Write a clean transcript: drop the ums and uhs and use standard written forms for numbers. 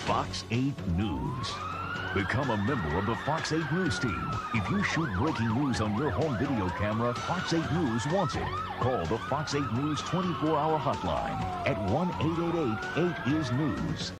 Fox 8 News. Become a member of the Fox 8 News team. If you shoot breaking news on your home video camera, Fox 8 News wants it. Call the Fox 8 News 24-hour hotline at 1-888-8-IS-NEWS.